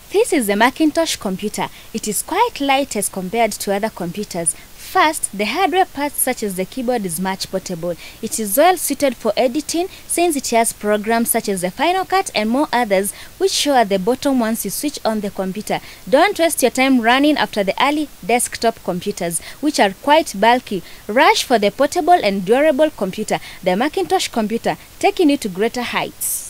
This is a Macintosh computer. It is quite light as compared to other computers. First, the hardware parts such as the keyboard is much portable. It is well suited for editing since it has programs such as the Final Cut and more others which show at the bottom once you switch on the computer. Don't waste your time running after the early desktop computers which are quite bulky. Rush for the portable and durable computer, the Macintosh computer, taking you to greater heights.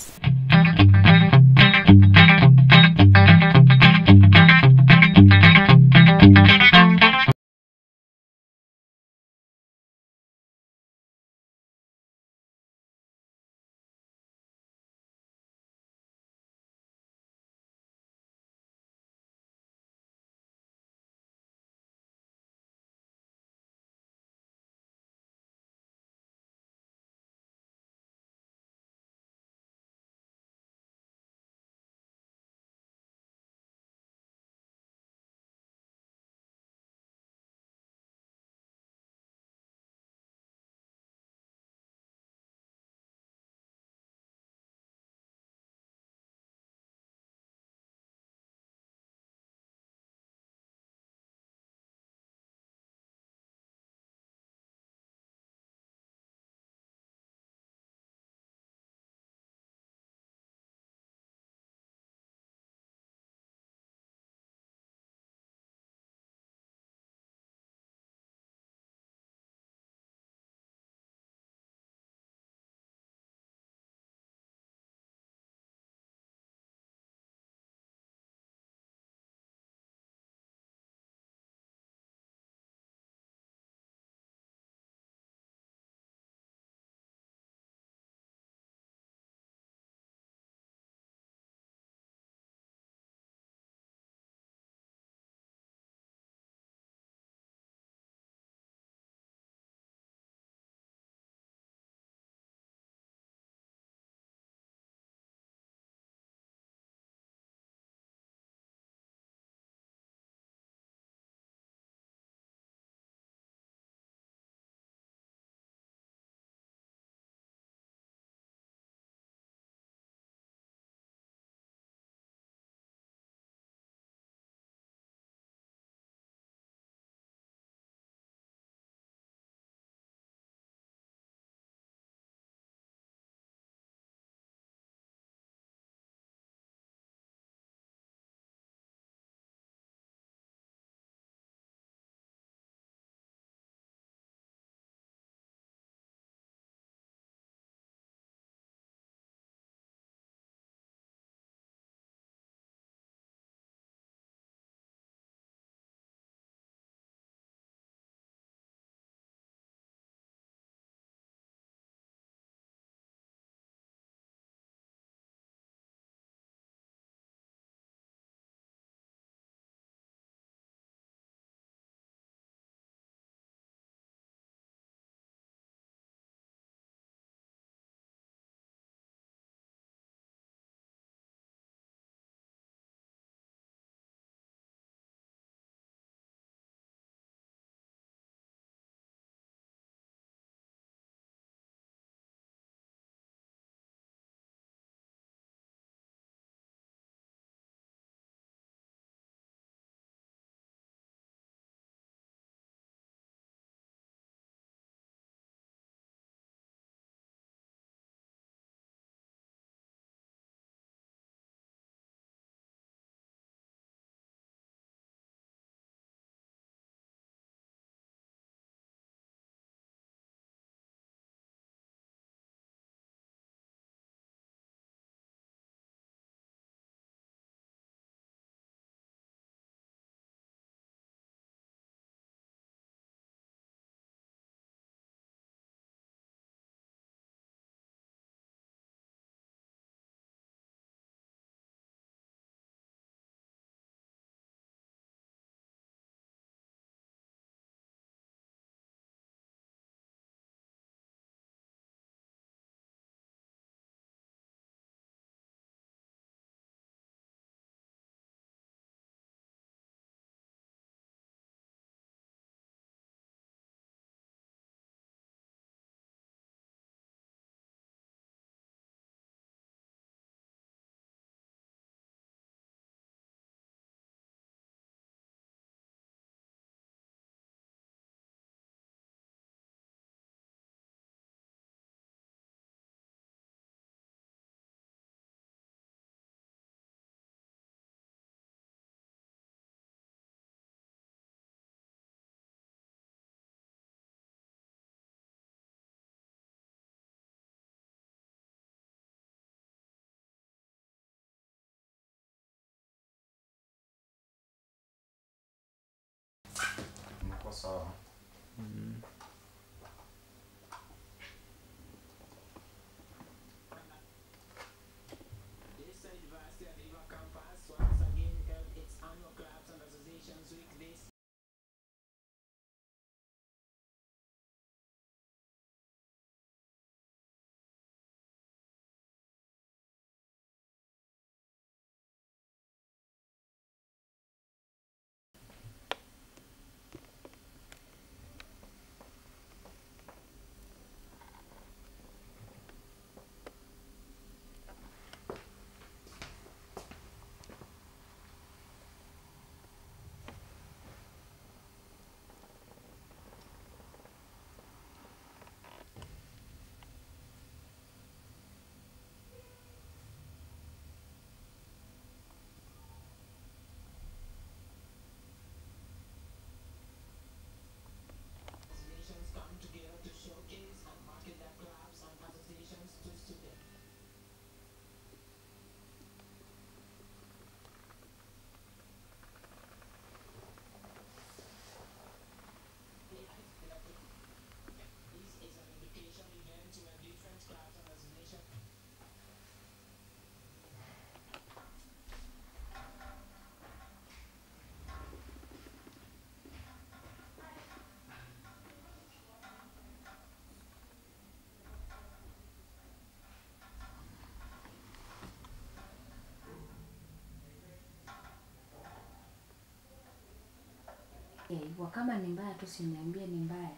sawa. This University of River campus once again held its annual clubs and associations week this associations come together to showcase and market their clubs and associations to students. This is an education event where different clubs and associations Hivyo kama ni mbaya tu usiniambie ni mbaya.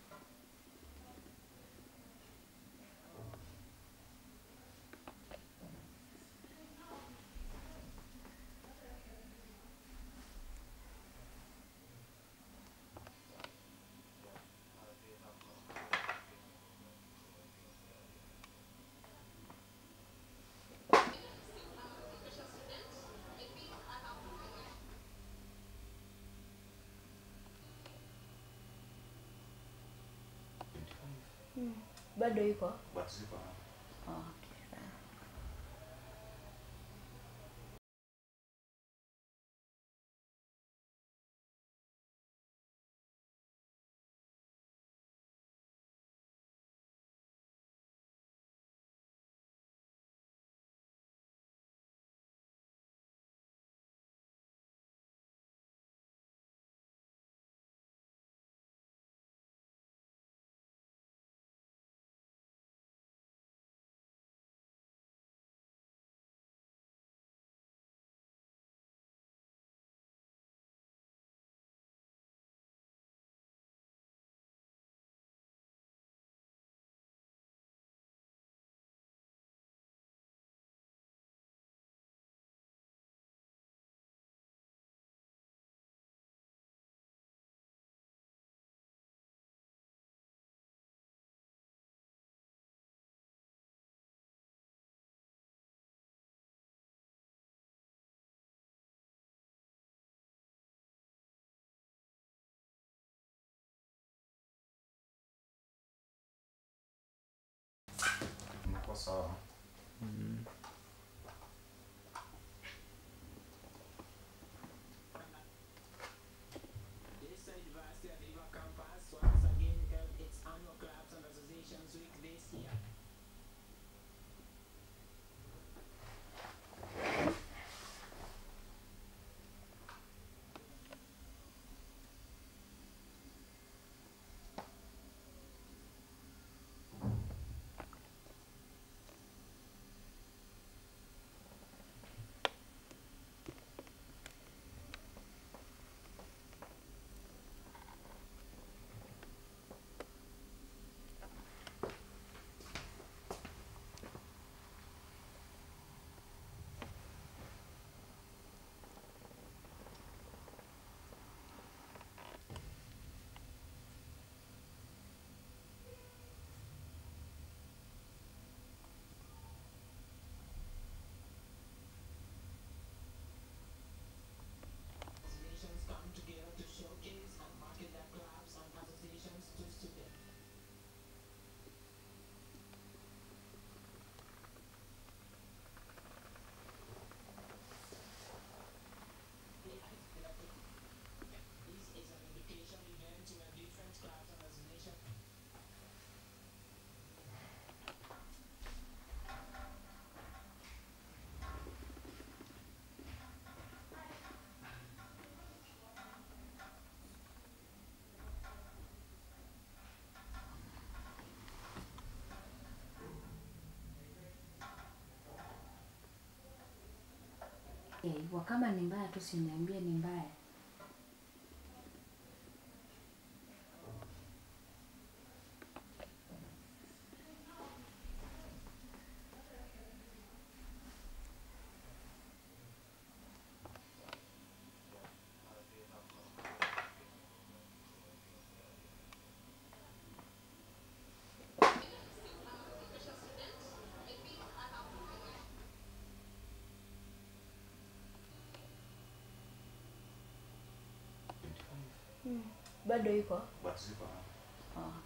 Bado yuko? But ziko. Okay. Mko sawa. This University of River campus once again held its annual clubs and associations week this year. hivyo. Kama ni mbaya tu usiniambie ni mbaya. Bado iko? But ziko. Oh.